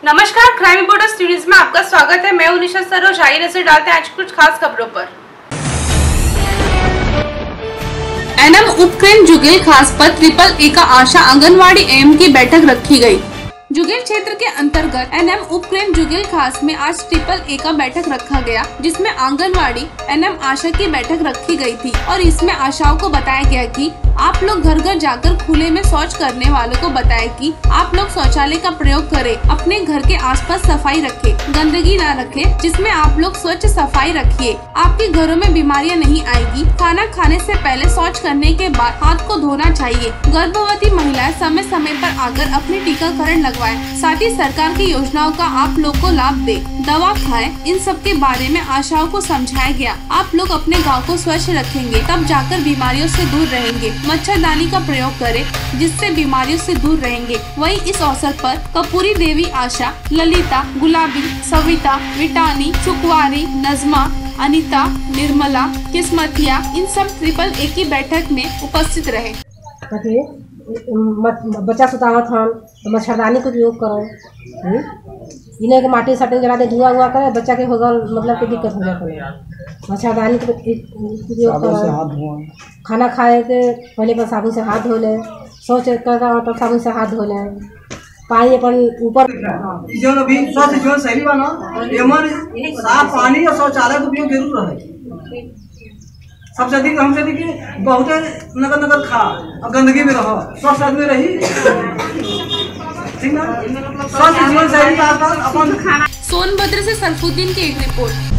नमस्कार, crime reporter series में आपका स्वागत है। मैं उनिशा सरोज। आइए नजर डालते हैं आज कुछ खास खबरों पर। एनएम उपकेंद्र जुगेल खास पर ट्रिपल ए का आशा आंगनवाड़ी एम की बैठक रखी गई। जुगेल क्षेत्र के अंतर्गत एनएम उपकेंद्र जुगेल खास में आज ट्रिपल ए का बैठक रखा गया, जिसमें आंगनवाड़ी एनएम आशा की बैठक रखी गई थी और इसमें आशाओं को बताया गया कि आप लोग घर घर जाकर खुले में शौच करने वालों को बताएं कि आप लोग शौचालय का प्रयोग करें, अपने घर के आसपास सफाई रखें, गंदगी ना रखें, जिसमें आप लोग स्वच्छ सफाई रखिए। आपके घरों में बीमारियां नहीं आएगी। खाना खाने से पहले शौच करने के बाद हाथ को धोना चाहिए। गर्भवती महिलाएं समय समय पर आकर अपने टीकाकरण लगवाएं। साथ ही सरकार की योजनाओं का आप लोग को लाभ दे, दवा खाएं। इन सब के बारे में आशाओं को समझाया गया। आप लोग अपने गाँव को स्वच्छ रखेंगे तब जाकर बीमारियों से दूर रहेंगे। मच्छरदानी का प्रयोग करें, जिससे बीमारियों से दूर रहेंगे। वहीं इस अवसर पर कपूरी देवी, आशा, ललिता, गुलाबी, सविता, विटानी, सुकवारी, नजमा, अनीता, निर्मला, किस्मतिया इन सब ट्रिपल ए की बैठक में उपस्थित रहे। बच्चा सुतावत हन तो मच्छरदानी का उपयोग करो। इन्हें के माटी साटे जला दे, धुआं हुआ करे, बच्चा के होगा मतलब की दिक्कत हो जाती है। मच्छरदानी का उपयोग करो। खाना खाए के पहले पर साबुन से हाथ धो ले, शौच करता तो साबुन से हाथ धो ले। पानी अपन ऊपर जो भी स्वस्थ जीवन शैली बना एमन साफ पानी और शौचालय का उपयोग जरूर रहे। सबसे अधिक हमसे देखिए बहुत नगर नगर खा और गंदगी में रहो, स्वस्थ आदमी रही ठीक ना। स्वस्थ जीवन शैली अपन। सोनभद्र से सरफुद्दीन की एक रिपोर्ट।